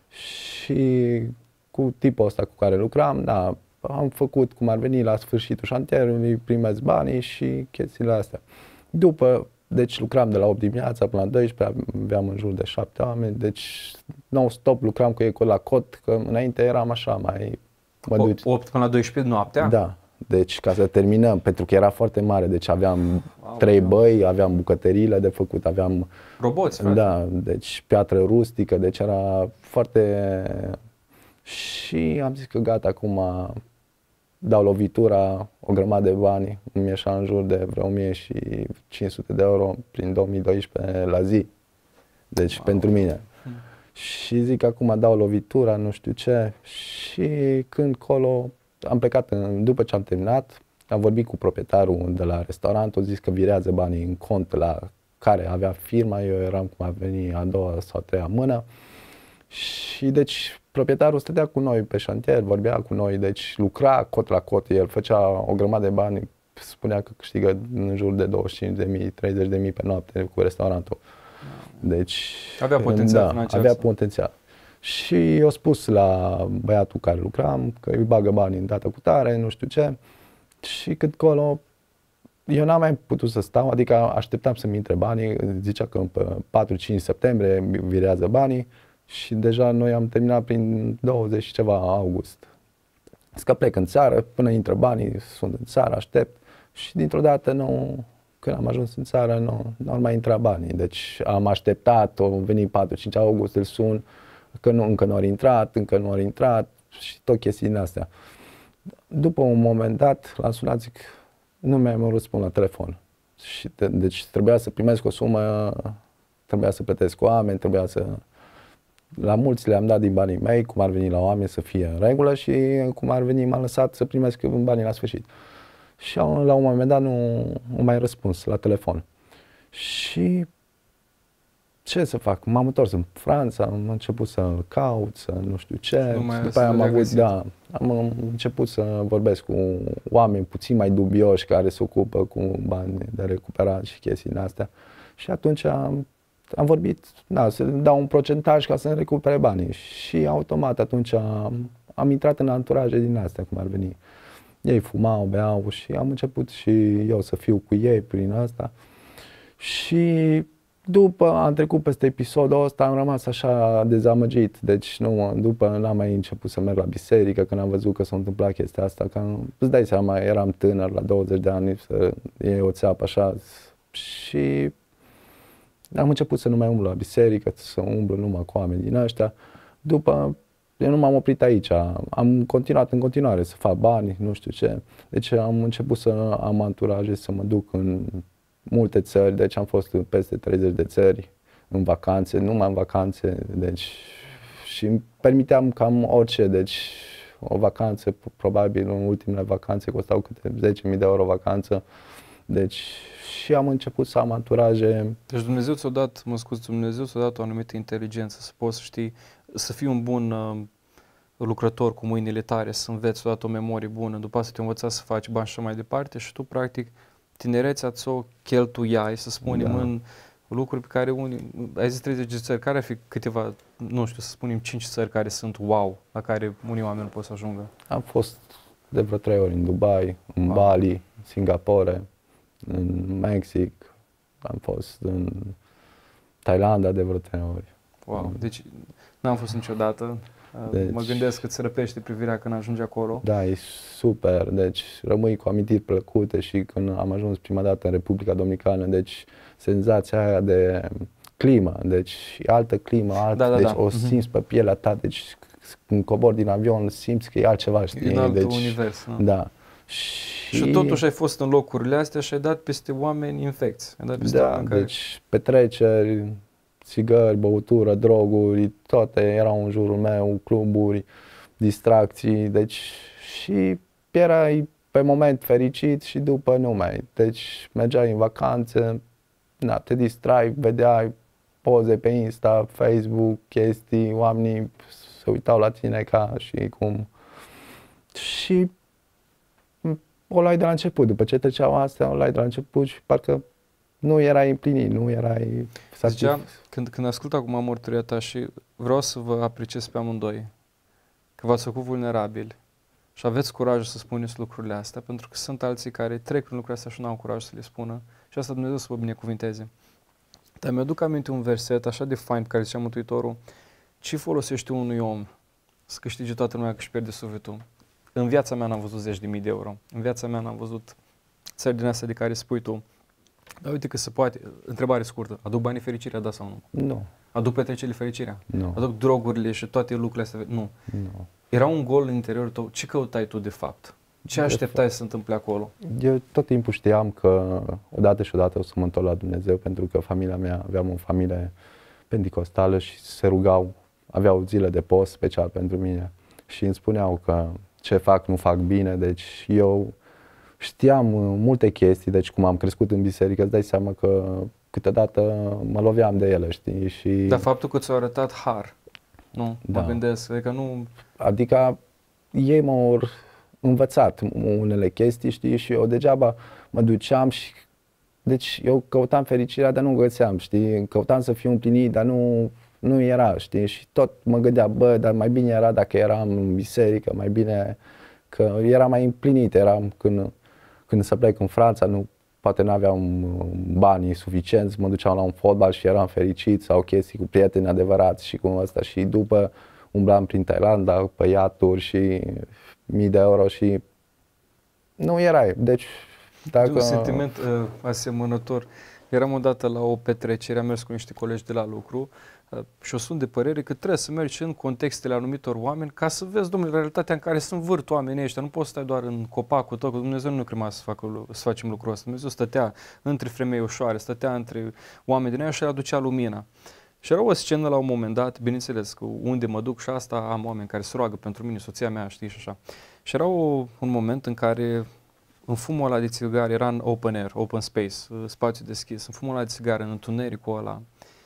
și cu tipul ăsta cu care lucram, am făcut cum ar veni la sfârșitul șantierului, primesc banii și chestiile astea. După, deci lucram de la 8 dimineața până la 12, aveam în jur de 7 oameni, deci non-stop lucram cu ei la cot, că înainte eram așa mai... 8 până la 12 noaptea? Da, deci ca să terminăm, pentru că era foarte mare, deci aveam 3 băi, aveam bucătăriile de făcut, aveam... Roboți, frate. Da, deci piatră rustică, deci era foarte... Și am zis că gata, acum dau lovitura, o grămadă de bani, îmi ieșea în jur de vreo 1500 de euro prin 2012 la zi. Deci pentru mine. Și zic acum dau lovitura, nu știu ce. Și când colo am plecat, după ce am terminat, am vorbit cu proprietarul de la restaurant, a zis că virează banii în cont la care avea firma, eu eram cum a venit a doua sau a treia mână. Și deci proprietarul stătea cu noi pe șantier, vorbea cu noi, deci lucra cot la cot, el făcea o grămadă de bani, spunea că câștigă în jur de 25.000, 30.000 pe noapte cu restaurantul. Deci avea potențial da, financiar. avea potențial. Și eu spus la băiatul care lucram că îi bagă banii în data cu tare, nu știu ce. Și cât colo, eu n-am mai putut să stau, adică așteptam să-mi intre banii, zicea că pe 4-5 septembrie virează banii și deja noi am terminat prin 20 și ceva august. Zic că plec în țară, până intră banii, sunt în țară, aștept și dintr-o dată nu, când am ajuns în țară nu au mai intrat banii. Deci am așteptat, au venit 4-5 august, îl sun, că încă nu au intrat și tot chestii din astea. După un moment dat l-am sunat, zic, nu mi-am răspuns la telefon. Și deci trebuia să primesc o sumă, trebuia să plătesc oameni, la mulți le-am dat din banii mei, cum ar veni la oameni să fie în regulă și cum ar veni m-a lăsat să primesc banii la sfârșit. Și la un moment dat nu mai răspuns la telefon. Și ce să fac? M-am întors în Franța, am început să caut, să nu știu ce. După aia am început să vorbesc cu oameni puțin mai dubioși care se ocupă cu bani de recuperat și chestii din astea. Și atunci am vorbit, să dau un procentaj ca să-mi recupere banii. Și automat atunci am intrat în anturaje din astea, cum ar veni. Ei fumau, beau și am început și eu să fiu cu ei prin asta. Și după am trecut peste episodul ăsta, am rămas așa dezamăgit, deci după n-am mai început să merg la biserică, când am văzut că s-a întâmplat chestia asta, că îți dai seama, eram tânăr, la 20 de ani, să iei o țeapă așa și am început să nu mai umblu la biserică, să umblu numai cu oameni din ăștia. După, eu nu m-am oprit aici, am continuat în continuare să fac bani, nu știu ce, deci am început să am anturaje, să mă duc în multe țări, deci am fost în peste 30 de țări în vacanțe, numai în vacanțe, deci și îmi permiteam cam orice, deci o vacanță, probabil în ultimele vacanțe costau câte 10.000 de euro vacanță, deci și am început să am anturaje. Deci Dumnezeu ți-a dat, Dumnezeu ți-a dat o anumită inteligență, să poți să știi, să fii un bun lucrător cu mâinile tare, să înveți, ți-a dat o memorie bună, după asta te-a învățat să faci bani și mai departe și tu practic tinerețea ți-o cheltuiai, să spunem, în lucruri pe care ai zis 30 de țări, care ar fi câteva, nu știu, să spunem 5 țări care sunt wow, la care unii oameni nu pot să ajungă? Am fost de vreo 3 ori în Dubai, în Bali, Singapore, în Mexic, am fost în Thailanda de vreo 3 ori. Wow, deci n-am fost niciodată. Deci, mă gândesc că îți răpește privirea când ajungi acolo. Da, e super, deci rămâi cu amintiri plăcute și când am ajuns prima dată în Republica Dominicană, deci senzația aia de climă, deci altă climă, deci o simți pe pielea ta, deci când cobori din avion simți că e altceva, știi? În alt deci, univers. Da. Și totuși ai fost în locurile astea și ai dat peste oameni infecți. Deci petreceri, țigări, băutură, droguri, toate erau în jurul meu, cluburi, distracții, deci și erai pe moment fericit și după nu mai. Deci mergeai în vacanțe, te distrai, vedeai poze pe Insta, Facebook, chestii, oamenii se uitau la tine ca și cum. Și o luai de la început, după ce treceau astea, o luai de la început și parcă nu erai împlinit, nu erai Zicea, când ascult acum mărturia ta și vreau să vă apreciez pe amândoi, că v-ați făcut vulnerabili și aveți curajul să spuneți lucrurile astea, pentru că sunt alții care trec prin lucrurile astea și nu au curaj să le spună și asta Dumnezeu să vă binecuvinteze. Dar mi-aduc aminte un verset așa de fain pe care zicea Mântuitorul: ce folosește unui om să câștige toată lumea că își pierde sufletul? În viața mea n-am văzut 10.000 de euro, în viața mea n-am văzut țări din astea de care spui tu. Dar uite că se poate, întrebare scurtă, aduc banii fericirea, da sau nu? Nu. Aduc petrecerile fericirea? Nu. Aduc drogurile și toate lucrurile astea? Nu. Nu. Era un gol în interiorul tău, ce căutai tu de fapt? Ce așteptai să se întâmple acolo? Eu tot timpul știam că odată și odată o să mă întorc la Dumnezeu, pentru că familia mea, aveam o familie penticostală și se rugau, aveau zile de post special pentru mine și îmi spuneau că ce fac, nu fac bine, deci eu știam multe chestii, deci cum am crescut în biserică, îți dai seama că câteodată mă loveam de ele, știi? Și Dar faptul că ți-au arătat har Nu, Da. mă gândesc, adică nu... Adică ei m-au învățat unele chestii, știi, și eu degeaba mă duceam și... Deci eu căutam fericirea, dar nu găseam, știi, căutam să fiu împlinit, dar nu era, știi, și tot mă gândeam, bă, dar mai bine era dacă eram în biserică, mai bine că era mai împlinit, eram când să plec în Franța, poate nu aveam banii suficienți, mă duceam la un fotbal și eram fericit sau chestii cu prieteni adevărați și cum ăsta și după umblam prin Thailanda pe iaturi și mii de euro și nu erai. Deci dacă... Un sentiment asemănător. Eram odată la o petrecere, am mers cu niște colegi de la lucru și eu sunt de părere că trebuie să mergi în contextele anumitor oameni ca să vezi, domnule, realitatea în care sunt vârt oamenii ăștia. Nu poți să stai doar în copacul tău, că Dumnezeu nu ne crema să facem lucrul ăsta. Dumnezeu stătea între femei ușoare, stătea între oameni din aia și aducea lumina. Și era o scenă la un moment dat, bineînțeles, că unde mă duc și asta am oameni care se roagă pentru mine, soția mea, știi, și așa. Și era un moment în care în fumul ăla de țigară, era în open air, open space, spațiu deschis, în fumul ăla de țigară, în întunericul ăla,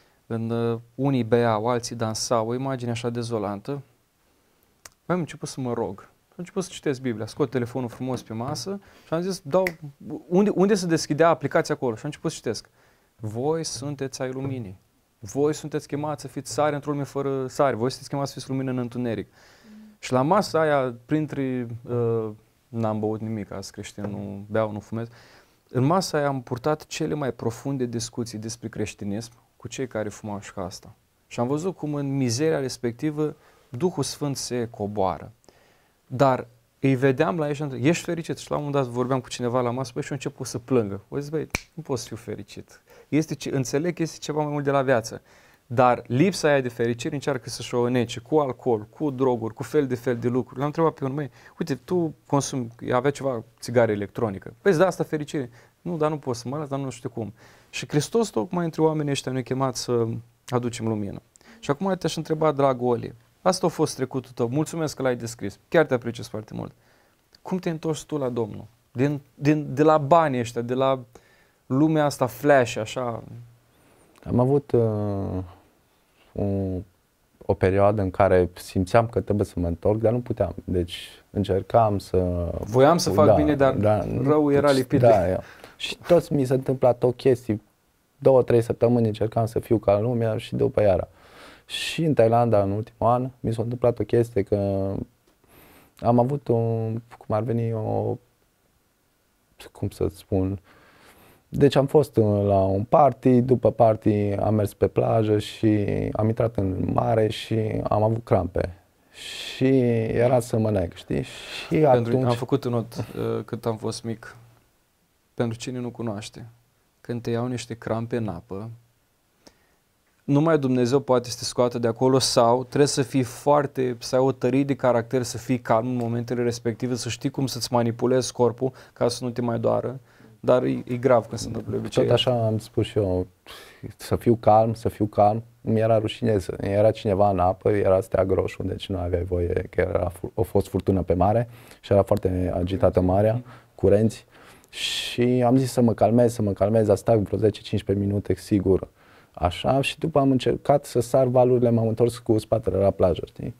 unii beau, alții dansau, o imagine așa dezolantă. Am început să mă rog, am început să citesc Biblia, scot telefonul frumos pe masă și am zis, unde se deschidea aplicația acolo? Și am început să citesc. Voi sunteți ai luminii. Voi sunteți chemați să fiți sare într-o lume fără sare. Voi sunteți chemați să fiți lumină în întuneric. Și la masa aia, printre... n-am băut nimic, azi creștin, nu beau, nu fumez. În masa aia am purtat cele mai profunde discuții despre creștinism cu cei care fumau și ca asta. Și am văzut cum în mizeria respectivă Duhul Sfânt se coboară. Dar îi vedeam la ei și am zis, ești fericit? Și la un moment dat vorbeam cu cineva la masă, băi, și a început să plângă. O zis, băi, nu pot să fiu fericit. Înțeleg că este ceva mai mult de la viață. Dar lipsa aia de fericire încearcă să-și o înnece cu alcool, cu droguri, cu fel de lucruri. L-am întrebat pe unul, măi, uite, tu consumi, avea ceva țigară electronică. Păi, da, asta fericire. Nu, dar nu pot să mă las, dar nu știu cum. Și Hristos tocmai între oamenii ăștia ne-a chemat să aducem lumină. Și acum te-aș întreba, dragul Oli, asta a fost trecutul tău, mulțumesc că l-ai descris, chiar te apreciez foarte mult. Cum te întorci tu la Domnul? De la banii ăștia, de la lumea asta flash, așa? Am avut o perioadă în care simțeam că trebuie să mă întorc, dar nu puteam. Deci încercam să... Voiam să fac bine, dar rău era lipit. Da, și toți mi s-a întâmplat o chestie, 2-3 săptămâni încercam să fiu ca lumea și după iară. Și în Thailanda, în ultimul an, mi s-a întâmplat o chestie că am avut cum ar veni cum să spun, deci am fost la un party, după party am mers pe plajă și am intrat în mare și am avut crampe. Și era să mă nec, știi? Și atunci... Am făcut un not când am fost mic. Pentru cine nu cunoaște, când te iau niște crampe în apă, numai Dumnezeu poate să te scoată de acolo sau trebuie să fii să ai o tărie de caracter, să fii calm în momentele respective, să știi cum să-ți manipulezi corpul ca să nu te mai doară. Dar e grav când se întâmplă obicei. Tot așa am spus și eu, să fiu calm, mi era rușine, era cineva în apă, era steag roșu, deci nu aveai voie, că a fost furtună pe mare și era foarte agitată marea, curenți și am zis să mă calmez, dar stag vreo 10-15 minute sigur, așa, și după am încercat să sar valurile, m-am întors cu spatele la plajă, știi?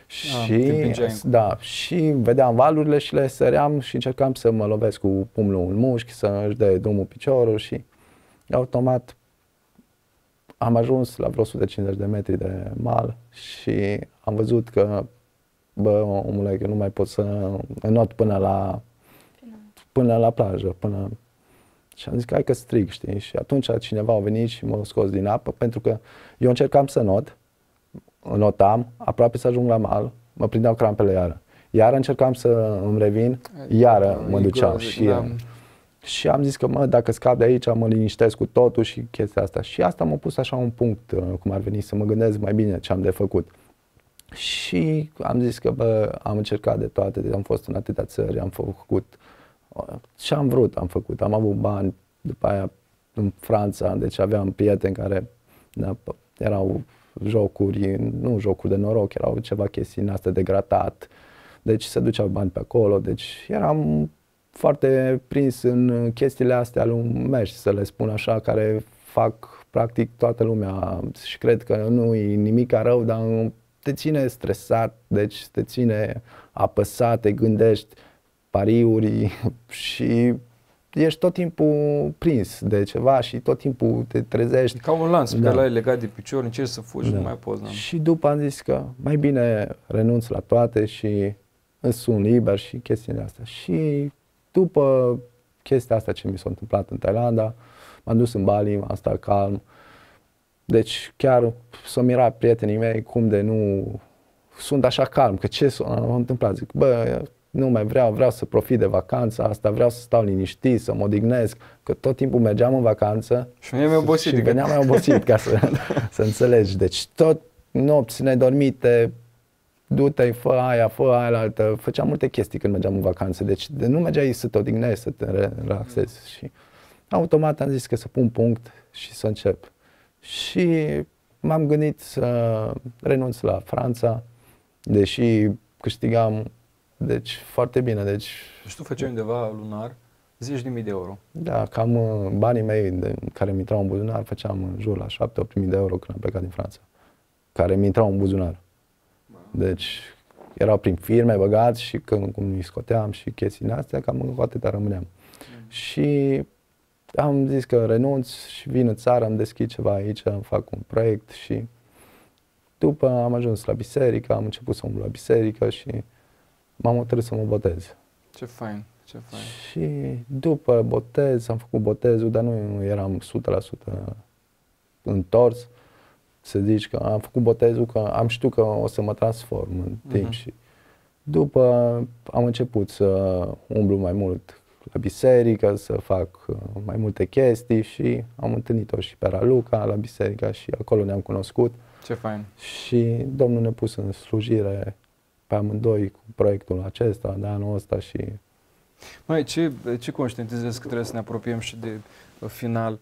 Și vedeam valurile și le săream și încercam să mă lovesc cu pumnul în mușchi, să își dea drumul piciorul și automat am ajuns la vreo 150 de metri de mal și am văzut că, bă, omule, că nu mai pot să înot până la plajă, și am zis că hai că strig, știi? Și atunci cineva a venit și m-a scos din apă pentru că eu încercam să notam, aproape să ajung la mal, mă prindeau crampele iară încercam să îmi revin, iară mă duceau și am zis că dacă scap de aici mă liniștesc cu totul și chestia asta. Și asta m-a pus așa un punct, cum ar veni, să mă gândesc mai bine ce am de făcut. Și am zis că am încercat de toate, am fost în atâtea țări, am făcut ce am vrut, am făcut, am avut bani, după aia în Franța, deci aveam prieteni care erau nu jocuri de noroc, erau ceva chestii astea de gratat, deci se duceau bani pe acolo, deci eram foarte prins în chestiile astea lumești, să le spun așa, care fac practic toată lumea și cred că nu e nimic rău, dar te ține stresat, deci te ține apăsat, te gândești pariuri și ești tot timpul prins de ceva și tot timpul te trezești. E ca un lanț pe care l-ai legat de picior, încerci să fugi, nu mai poți. Și după am zis că mai bine renunț la toate și îți sun liber și chestiile astea. Și după chestia asta ce mi s-a întâmplat în Thailanda, m-am dus în Bali, am stat calm. Deci chiar s-au mirat prietenii mei cum de nu sunt așa calm, că ce s-a întâmplat? Zic, bă, nu mai vreau să profit de vacanța asta, vreau să stau liniștit, să mă odihnesc, că tot timpul mergeam în vacanță și veneam mai obosit. Și veneam mai obosit, ca să înțelegi. Deci tot nopți nedormite, du-te, fă aia, la altă. Făceam multe chestii când mergeam în vacanță, deci nu mergeai să te odihnești, să te relaxezi. Și automat am zis că să pun punct și să încep. Și m-am gândit să renunț la Franța, deși câștigam foarte bine. Deci tu făceai undeva lunar 10.000 de euro. Da, cam banii mei care mi intrau în buzunar, făceam în jur la 7-8.000 de euro când am plecat din Franța. Care mi intrau în buzunar. Deci erau prin firme băgați și când îi scoteam și chestiile astea, cam cu atâta rămâneam. Și am zis că renunț și vin în țară, am deschid ceva aici, fac un proiect și după am ajuns la biserică, am început să umblu la biserică și m-am hotărât să mă botez. Ce fain, ce fain. Și după botez, am făcut botezul, dar nu eram 100% întors. Să zici că am făcut botezul, că am știut că o să mă transform în timp. Și după am început să umblu mai mult la biserică, să fac mai multe chestii și am întâlnit-o și pe Raluca la biserică și acolo ne-am cunoscut. Ce fain. Și Domnul ne-a pus în slujire pe amândoi cu proiectul acesta de anul ăsta și... Măi, ce conștientizezi că trebuie să ne apropiem și de final?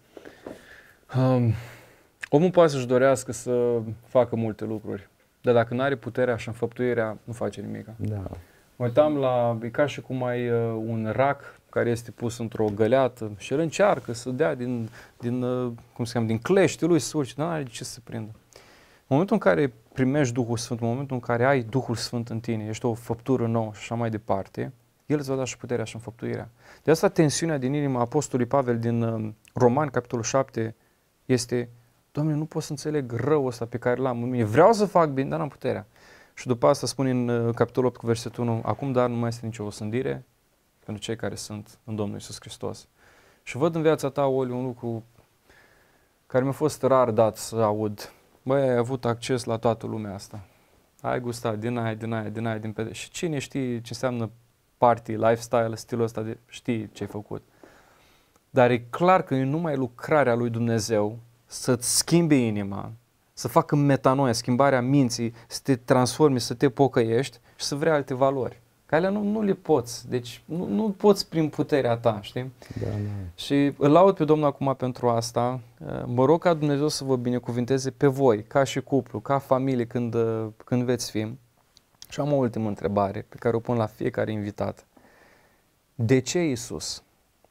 Omul poate să-și dorească să facă multe lucruri, dar dacă nu are puterea și înfăptuirea, nu face nimic. Da. Mă uitam e ca și cum ai un rac care este pus într-o găleată și el încearcă să dea din cleștii lui să urce, dar nu are de ce să se prindă. În momentul în care primești Duhul Sfânt, în momentul în care ai Duhul Sfânt în tine, ești o făptură nouă și așa mai departe, El îți va da și puterea și înfăptuirea. De asta tensiunea din inima Apostolului Pavel din Romani, capitolul 7, este: Doamne, nu pot să înțeleg răul ăsta pe care l-am în mine. Vreau să fac bine, dar n-am puterea. Și după asta spune în capitolul 8 cu versetul 1: acum dar nu mai este nicio osândire pentru cei care sunt în Domnul Iisus Hristos. Și văd în viața ta, Oli, un lucru care mi-a fost rar dat să aud. Băi, ai avut acces la toată lumea asta. Ai gustat din aia, și cine știe ce înseamnă party, lifestyle, stilul ăsta, știi ce ai făcut. Dar e clar că e numai lucrarea lui Dumnezeu să-ți schimbe inima, să facă metanoia, schimbarea minții, să te transformi, să te pocăiești și să vrei alte valori. Că alea nu le poți, deci nu poți prin puterea ta, știi? Da. Și îl laud pe Domnul acum pentru asta. Mă rog ca Dumnezeu să vă binecuvinteze pe voi, ca și cuplu, ca familie, când veți fi. Și am o ultimă întrebare pe care o pun la fiecare invitat. De ce Iisus?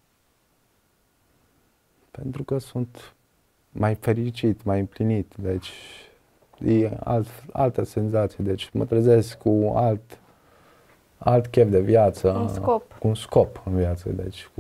Pentru că sunt mai fericit, mai împlinit, deci e altă senzație, deci mă trezesc cu alt chef de viață. Un scop. Cu un scop în viață,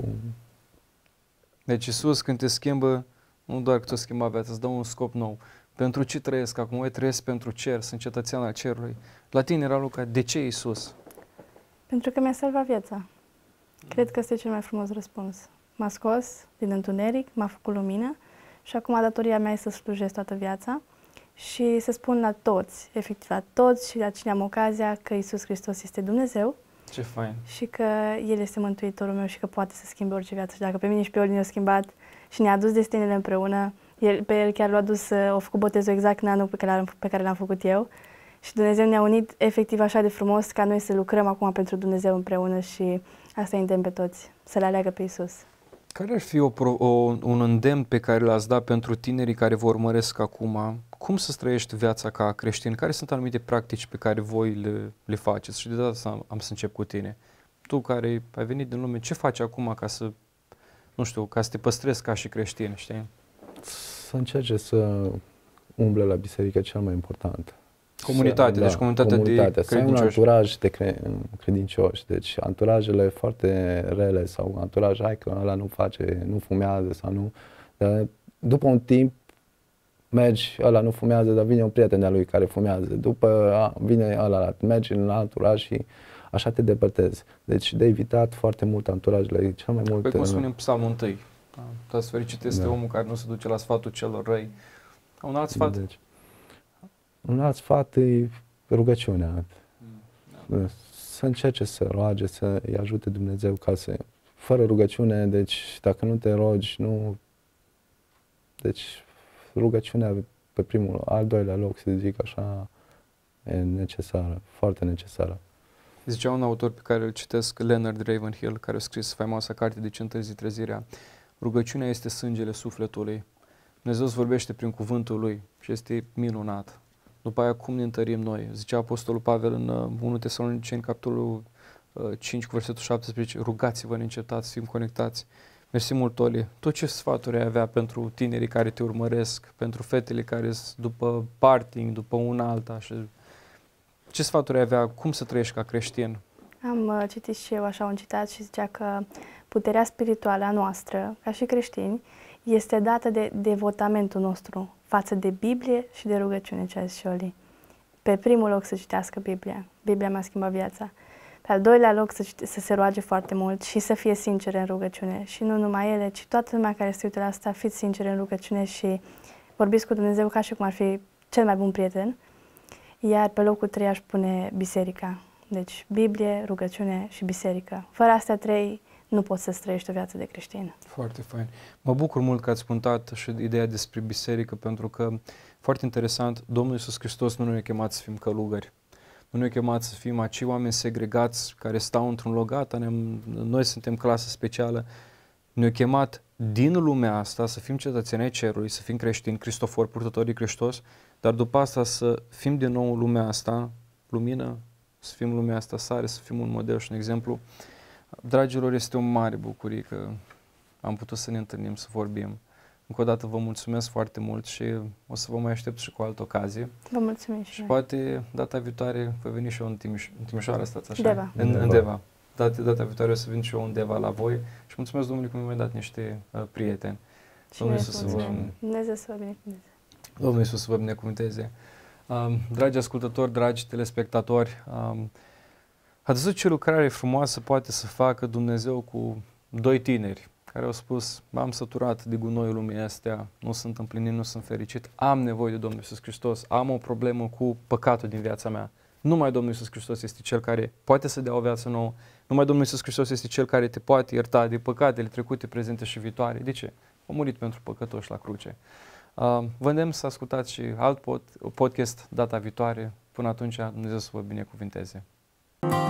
Deci Iisus, când te schimbă, nu doar că te-o schimba viața, îți dă un scop nou. Pentru ce trăiesc acum? Eu trăiesc pentru cer, sunt cetățean al cerului. La tine, Raluca, de ce Iisus? Pentru că mi-a salvat viața. Cred că este cel mai frumos răspuns. M-a scos din întuneric, m-a făcut lumină și acum datoria mea este să slujesc toată viața și să spun la toți, efectiv la toți și la cine am ocazia, că Iisus Hristos este Dumnezeu. Ce fain! Și că El este Mântuitorul meu și că poate să schimbe orice viață. Și dacă pe mine și pe Oli ne-a schimbat și ne-a adus destinele împreună, pe El chiar l-a dus, a făcut botezul exact în anul pe care l-am făcut eu. Și Dumnezeu ne-a unit efectiv așa de frumos ca noi să lucrăm acum pentru Dumnezeu împreună și asta îi îndemn pe toți, să le aleagă pe Iisus. Care ar fi un îndemn pe care l-ați dat pentru tinerii care vă urmăresc acum? Cum să trăiești viața ca creștin? Care sunt anumite practici pe care voi le faceți? Și de data asta am să încep cu tine. Tu care ai venit din lume, ce faci acum ca să, nu știu, ca să te păstrezi ca și creștin, știi? Să încerce să umble la biserică, cel mai important. Comunitate, deci comunitatea de să ai un credincioși. anturaj de credincioși, deci anturajele foarte rele sau un anturaj, hai că ăla nu face, nu fumează sau nu, dar după un timp mergi, ăla nu fumează, dar vine un prieten de-a lui care fumează, după vine ăla, mergi în anturaj și așa te depărtezi. Deci de evitat foarte mult anturajele, cel mai mult... Păi cum spune în Psalmul 1, Tatăl fericit este Da. omul care nu se duce la sfatul celor răi. Un alt sfat? Deci, un alt sfat e rugăciunea. Să încerce să roage, să îi ajute Dumnezeu ca să... Fără rugăciune, deci dacă nu te rogi, nu... Deci rugăciunea pe primul, al doilea loc, să zic așa, e necesară, foarte necesară. Zicea un autor pe care îl citesc, Leonard Ravenhill, care a scris faimoasa carte de 5 zi trezirea. Rugăciunea este sângele sufletului. Dumnezeu îți vorbește prin cuvântul Lui și este minunat. După aia, cum ne întărim noi? Zicea Apostolul Pavel în 1 Tesaloniceni, capitolul 5, cu versetul 17, rugați-vă neîncetați, fim conectați. Mersi mult, Oli. Tu ce sfaturi ai avea pentru tinerii care te urmăresc, pentru fetele care sunt după partying, după una alta? Ce sfaturi ai avea? Cum să trăiești ca creștin? Am citit și eu așa un citat și zicea că puterea spirituală a noastră, ca și creștini, este dată de devotamentul nostru față de Biblie și de rugăciune, ce a zis și Oli. Pe primul loc să citească Biblia. Biblia mi-a schimbat viața. Pe al doilea loc să se roage foarte mult și să fie sincere în rugăciune. Și nu numai ele, ci toată lumea care se uită la asta, fiți sincere în rugăciune și vorbiți cu Dumnezeu ca și cum ar fi cel mai bun prieten. Iar pe locul 3 aș pune biserica. Deci Biblie, rugăciune și biserică. Fără astea 3 nu poți să trăiești o viață de creștin. Foarte fain. Mă bucur mult că ați spuntat și ideea despre biserică, pentru că, foarte interesant, Domnul Iisus Hristos nu ne-a chemat să fim călugări. Nu ne-a chemat să fim acei oameni segregați care stau într-un loc, gata, noi suntem clasă specială. Ne-a chemat din lumea asta să fim cetățeni ai cerului, să fim creștini, cristofori, purtătorii Hristos, dar după asta să fim din nou în lumea asta, lumină, să fim lumea asta sare, să fim un model și un exemplu. Dragilor, este o mare bucurie că am putut să ne întâlnim, să vorbim. Încă o dată vă mulțumesc foarte mult și o să vă mai aștept și cu altă ocazie. Vă mulțumim și Și noi. poate data viitoare voi veni și eu în Timișoara, stați așa? Deva. În Deva. Data viitoare o să vin și eu în Deva la voi și mulțumesc Domnului că mi-a dat niște prieteni. Domnul Iisus să vă... Dumnezeu să vă binecuvânteze. Domnul Iisus să vă binecuvânteze. Dragi ascultători, dragi telespectatori, ați văzut ce lucrare frumoasă poate să facă Dumnezeu cu doi tineri care au spus, m-am săturat de gunoiul lumii astea, nu sunt împlinit, nu sunt fericit, am nevoie de Domnul Iisus Hristos, am o problemă cu păcatul din viața mea. Numai Domnul Iisus Hristos este Cel care poate să dea o viață nouă, numai Domnul Iisus Hristos este Cel care te poate ierta de păcatele trecute, prezente și viitoare. De ce? A murit pentru păcătoși la cruce. Vă îndemn să ascultați și alt podcast data viitoare. Până atunci, Dumnezeu să vă binecuvinteze.